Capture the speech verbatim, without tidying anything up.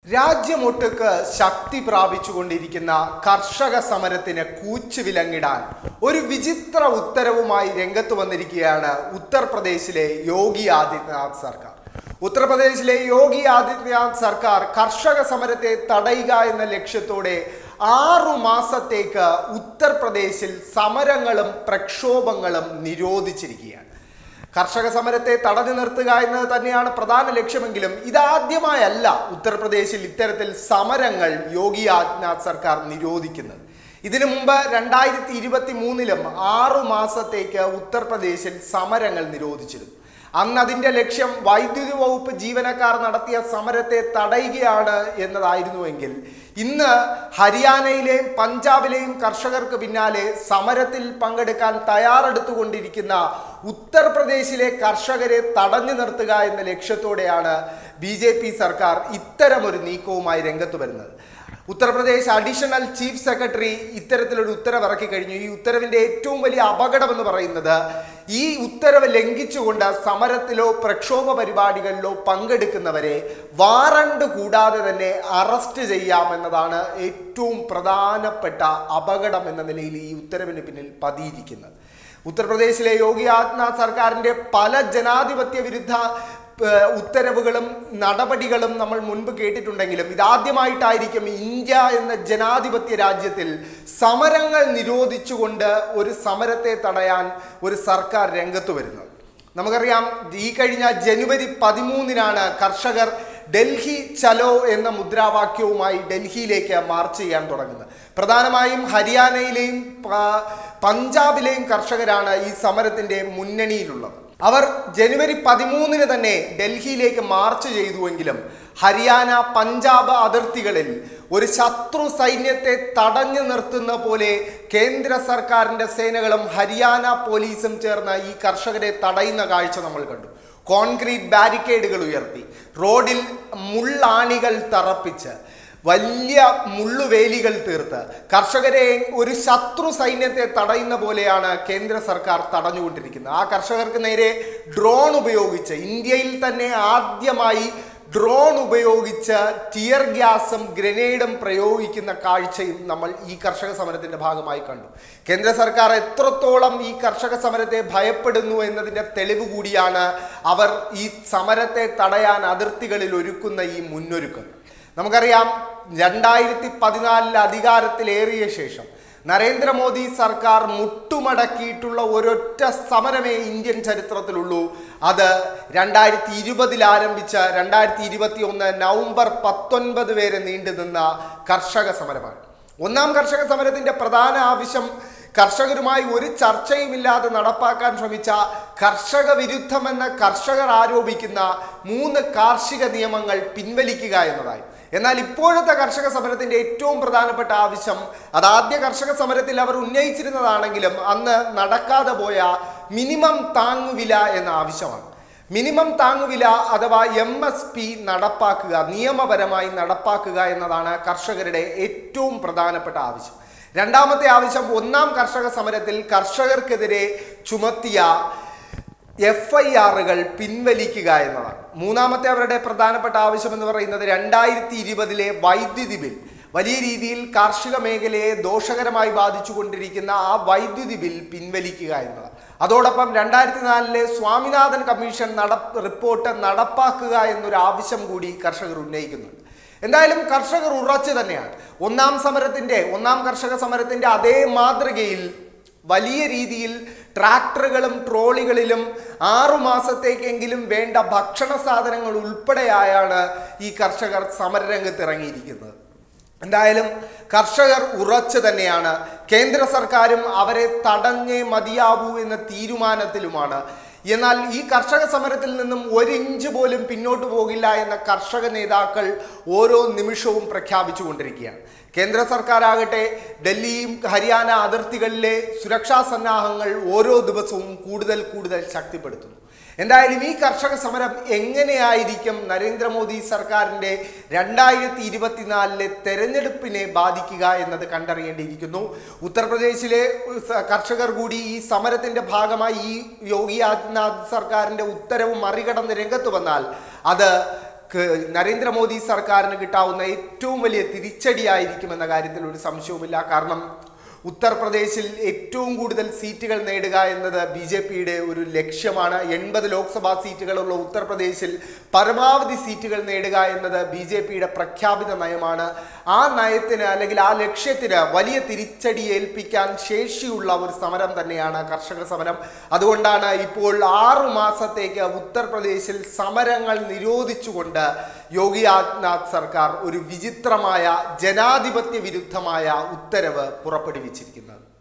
രാജ്യമൊട്ടുക്ക് ശക്തി പ്രാപിച്ചുകൊണ്ടിരിക്കുന്ന കർഷക സമരത്തിന് കൂച്ചുവിലങ്ങിടാൻ ഒരു വിചിത്ര ഉത്തരവുമായി രംഗത്ത് വന്നിരിക്കുകയാണ് ഉത്തർപ്രദേശിലെ യോഗി ആദിത്യനാഥ് സർക്കാർ. ഉത്തർപ്രദേശിലെ യോഗി ആദിത്യനാഥ് സർക്കാർ കർഷക സമരത്തെ തടയുക എന്ന ലക്ഷ്യത്തോടെ ആറു മാസത്തേക്ക് ഉത്തർപ്രദേശിൽ സമരങ്ങളും പ്രക്ഷോഭങ്ങളും നിരോധിച്ചിരിക്കുകയാണ്. കർഷക സമരത്തെ തടഞ്ഞു നിർത്തുക എന്നത് തന്നെയാണ് പ്രധാന ലക്ഷ്യമെങ്കിലും ഇതാദ്യമായല്ല ഉത്തർപ്രദേശിൽ ഇത്തരത്തിൽ സമരങ്ങൾ യോഗി ആദിത്യനാഥ് സർക്കാർ നിരോധിക്കുന്നത്. ഇതിനു മുമ്പ് രണ്ടായിരത്തി ഇരുപത്തി മൂന്നിലും ആറു മാസത്തേക്ക് ഉത്തർപ്രദേശിൽ സമരങ്ങൾ നിരോധിച്ചിരുന്നു. അന്ന് അതിൻ്റെ ലക്ഷ്യം വൈദ്യുതി വകുപ്പ് ജീവനക്കാർ നടത്തിയ സമരത്തെ തടയുകയാണ് എന്നതായിരുന്നുവെങ്കിൽ ഇന്ന് ഹരിയാനയിലെയും പഞ്ചാബിലെയും കർഷകർക്ക് പിന്നാലെ സമരത്തിൽ പങ്കെടുക്കാൻ തയ്യാറെടുത്തുകൊണ്ടിരിക്കുന്ന ഉത്തർപ്രദേശിലെ കർഷകരെ തടഞ്ഞു നിർത്തുക എന്ന ലക്ഷ്യത്തോടെയാണ് ബി ജെ പി സർക്കാർ ഇത്തരമൊരു നീക്കവുമായി രംഗത്ത് വരുന്നത്. ഉത്തർപ്രദേശ് അഡീഷണൽ ചീഫ് സെക്രട്ടറി ഇത്തരത്തിലൊരു ഉത്തരവ് ഇറക്കി കഴിഞ്ഞു. ഈ ഉത്തരവിൻ്റെ ഏറ്റവും വലിയ അപകടം എന്ന് പറയുന്നത് ഈ ഉത്തരവ് ലംഘിച്ചുകൊണ്ട് സമരത്തിലോ പ്രക്ഷോഭ പരിപാടികളിലോ പങ്കെടുക്കുന്നവരെ വാറണ്ട് കൂടാതെ തന്നെ അറസ്റ്റ് ചെയ്യാമെന്നതാണ് ഏറ്റവും പ്രധാനപ്പെട്ട അപകടം എന്ന നിലയിൽ ഈ ഉത്തരവിന് പിന്നിൽ പതിയിരിക്കുന്നത്. ഉത്തർപ്രദേശിലെ യോഗി ആദിത്യനാഥ് സർക്കാരിൻ്റെ പല ജനാധിപത്യ വിരുദ്ധ ഉത്തരവുകളും നടപടികളും നമ്മൾ മുൻപ് കേട്ടിട്ടുണ്ടെങ്കിലും ഇതാദ്യമായിട്ടായിരിക്കും ഇന്ത്യ എന്ന ജനാധിപത്യ രാജ്യത്തിൽ സമരങ്ങൾ നിരോധിച്ചുകൊണ്ട് ഒരു സമരത്തെ തടയാൻ ഒരു സർക്കാർ രംഗത്ത് വരുന്നത്. നമുക്കറിയാം, ഈ കഴിഞ്ഞ ജനുവരി പതിമൂന്നിനാണ് കർഷകർ ഡൽഹി ചലോ എന്ന മുദ്രാവാക്യവുമായി ഡൽഹിയിലേക്ക് മാർച്ച് ചെയ്യാൻ തുടങ്ങുന്നത്. പ്രധാനമായും ഹരിയാനയിലെയും പഞ്ചാബിലെയും കർഷകരാണ് ഈ സമരത്തിൻ്റെ മുന്നണിയിലുള്ളത്. അവർ ജനുവരി പതിമൂന്നിന് തന്നെ ഡൽഹിയിലേക്ക് മാർച്ച് ചെയ്തുവെങ്കിലും ഹരിയാന പഞ്ചാബ് അതിർത്തികളിൽ ഒരു ശത്രു സൈന്യത്തെ തടഞ്ഞു നിർത്തുന്ന പോലെ കേന്ദ്ര സർക്കാരിൻ്റെ സേനകളും ഹരിയാന പോലീസും ചേർന്ന് ഈ കർഷകരെ തടയുന്ന കാഴ്ച നമ്മൾ കണ്ടു. കോൺക്രീറ്റ് ബാരിക്കേഡുകൾ ഉയർത്തി, റോഡിൽ മുള്ളാണികൾ തറപ്പിച്ച്, വലിയ മുള്ളുവേലികൾ തീർത്ത് കർഷകരെ ഒരു ശത്രു സൈന്യത്തെ തടയുന്ന പോലെയാണ് കേന്ദ്ര സർക്കാർ തടഞ്ഞുകൊണ്ടിരിക്കുന്നത്. ആ കർഷകർക്ക് നേരെ ഡ്രോൺ ഉപയോഗിച്ച്, ഇന്ത്യയിൽ തന്നെ ആദ്യമായി ഡ്രോൺ ഉപയോഗിച്ച് ടിയർ ഗ്യാസും ഗ്രനേഡും പ്രയോഗിക്കുന്ന കാഴ്ചയും നമ്മൾ ഈ കർഷക സമരത്തിൻ്റെ ഭാഗമായി കണ്ടു. കേന്ദ്ര സർക്കാർ എത്രത്തോളം ഈ കർഷക സമരത്തെ ഭയപ്പെടുന്നു എന്നതിൻ്റെ തെളിവ് കൂടിയാണ് അവർ ഈ സമരത്തെ തടയാൻ അതിർത്തികളിൽ ഒരുക്കുന്ന ഈ മുന്നൊരുക്കം. നമുക്കറിയാം, രണ്ടായിരത്തി പതിനാലിൽ അധികാരത്തിലേറിയ ശേഷം നരേന്ദ്രമോദി സർക്കാർ മുട്ടുമടക്കിയിട്ടുള്ള ഒരൊറ്റ സമരമേ ഇന്ത്യൻ ചരിത്രത്തിലുള്ളൂ. അത് രണ്ടായിരത്തി ഇരുപതിൽ ആരംഭിച്ച രണ്ടായിരത്തി ഇരുപത്തി ഒന്ന് നവംബർ പത്തൊൻപത് വരെ നീണ്ടു നിന്ന കർഷക സമരമാണ്. ഒന്നാം കർഷക സമരത്തിൻ്റെ പ്രധാന ആവശ്യം കർഷകരുമായി ഒരു ചർച്ചയുമില്ലാതെ നടപ്പാക്കാൻ ശ്രമിച്ച കർഷക വിരുദ്ധമെന്ന കർഷകർ ആരോപിക്കുന്ന മൂന്ന് കാർഷിക നിയമങ്ങൾ പിൻവലിക്കുക എന്നതായി. എന്നാൽ ഇപ്പോഴത്തെ കർഷക സമരത്തിൻ്റെ ഏറ്റവും പ്രധാനപ്പെട്ട ആവശ്യം, അതാദ്യ കർഷക സമരത്തിൽ അവർ ഉന്നയിച്ചിരുന്നതാണെങ്കിലും അന്ന് നടക്കാതെ പോയ മിനിമം താങ്ങുവില എന്ന ആവശ്യമാണ്. മിനിമം താങ്ങുവില അഥവാ എം എസ് പി നടപ്പാക്കുക, നിയമപരമായി നടപ്പാക്കുക എന്നതാണ് കർഷകരുടെ ഏറ്റവും പ്രധാനപ്പെട്ട ആവശ്യം. രണ്ടാമത്തെ ആവശ്യം, ഒന്നാം കർഷക സമരത്തിൽ കർഷകർക്കെതിരെ ചുമത്തിയ എഫ് ഐ ആറുകൾ പിൻവലിക്കുക എന്നതാണ്. മൂന്നാമത്തെ അവരുടെ പ്രധാനപ്പെട്ട ആവശ്യം എന്ന് പറയുന്നത് രണ്ടായിരത്തി ഇരുപതിലെ വൈദ്യുതി ബിൽ, വലിയ രീതിയിൽ കാർഷിക മേഖലയെ ദോഷകരമായി ബാധിച്ചു കൊണ്ടിരിക്കുന്ന ആ വൈദ്യുതി ബിൽ പിൻവലിക്കുക എന്നതാണ്. അതോടൊപ്പം രണ്ടായിരത്തി നാലിലെ സ്വാമിനാഥൻ കമ്മീഷൻ നട റിപ്പോർട്ട് നടപ്പാക്കുക എന്നൊരു ആവശ്യം കൂടി കർഷകർ ഉന്നയിക്കുന്നുണ്ട്. എന്തായാലും കർഷകർ ഉറച്ചു തന്നെയാണ്. ഒന്നാം സമരത്തിൻ്റെ ഒന്നാം കർഷക സമരത്തിൻ്റെ അതേ മാതൃകയിൽ വലിയ രീതിയിൽ ട്രാക്ടറുകളും ട്രോളികളിലും ആറുമാസത്തേക്കെങ്കിലും വേണ്ട ഭക്ഷണ സാധനങ്ങൾ ഉൾപ്പെടെയായാണ് ഈ കർഷകർ സമരരംഗത്ത് ഇറങ്ങിയിരിക്കുന്നത്. എന്തായാലും കർഷകർ ഉറച്ചു തന്നെയാണ്. കേന്ദ്ര സർക്കാരും അവരെ തടഞ്ഞേ മതിയാവൂ എന്ന തീരുമാനത്തിലുമാണ്. എന്നാൽ ഈ കർഷക സമരത്തിൽ നിന്നും ഒരു ഇഞ്ച് പോലും പിന്നോട്ട് പോകില്ല എന്ന കർഷക നേതാക്കൾ ഓരോ നിമിഷവും പ്രഖ്യാപിച്ചു കൊണ്ടിരിക്കുകയാണ്. കേന്ദ്ര സർക്കാരാകട്ടെ ഡൽഹിയും ഹരിയാന അതിർത്തികളിലെ സുരക്ഷാ സന്നാഹങ്ങൾ ഓരോ ദിവസവും കൂടുതൽ കൂടുതൽ ശക്തിപ്പെടുത്തുന്നു. എന്തായാലും ഈ കർഷക സമരം എങ്ങനെയായിരിക്കും നരേന്ദ്രമോദി സർക്കാരിൻ്റെ രണ്ടായിരത്തി ഇരുപത്തിനാലിലെ തെരഞ്ഞെടുപ്പിനെ ബാധിക്കുക എന്നത് കണ്ടറിയേണ്ടിയിരിക്കുന്നു. ഉത്തർപ്രദേശിലെ കർഷകർ കൂടി ഈ സമരത്തിൻ്റെ ഭാഗമായി ഈ യോഗി ആദിത്യനാഥ് സർക്കാരിൻ്റെ ഉത്തരവ് മറികടന്ന് രംഗത്ത് വന്നാൽ അത് നരേന്ദ്രമോദി സർക്കാരിന് കിട്ടാവുന്ന ഏറ്റവും വലിയ തിരിച്ചടിയായിരിക്കുമെന്ന കാര്യത്തിൽ ഒരു സംശയവുമില്ല. കാരണം ഉത്തർപ്രദേശിൽ ഏറ്റവും കൂടുതൽ സീറ്റുകൾ നേടുക എന്നത് ബി ജെ പിയുടെ ഒരു ലക്ഷ്യമാണ്. എൺപത് ലോക്സഭാ സീറ്റുകളുള്ള ഉത്തർപ്രദേശിൽ പരമാവധി സീറ്റുകൾ നേടുക എന്നത് ബി ജെ പിയുടെ പ്രഖ്യാപിത നയമാണ്. ആ നയത്തിന് അല്ലെങ്കിൽ ആ ലക്ഷ്യത്തിന് വലിയ തിരിച്ചടി ഏൽപ്പിക്കാൻ ശേഷിയുള്ള ഒരു സമരം തന്നെയാണ് കർഷക സമരം. അതുകൊണ്ടാണ് ഇപ്പോൾ ആറു മാസത്തേക്ക് ഉത്തർപ്രദേശിൽ സമരങ്ങൾ നിരോധിച്ചുകൊണ്ട് യോഗി ആദിത്യനാഥ് സർക്കാർ ഒരു വിചിത്രമായ ജനാധിപത്യ വിരുദ്ധമായ ഉത്തരവ് പുറപ്പെടുവിച്ചിരിക്കുന്നത്.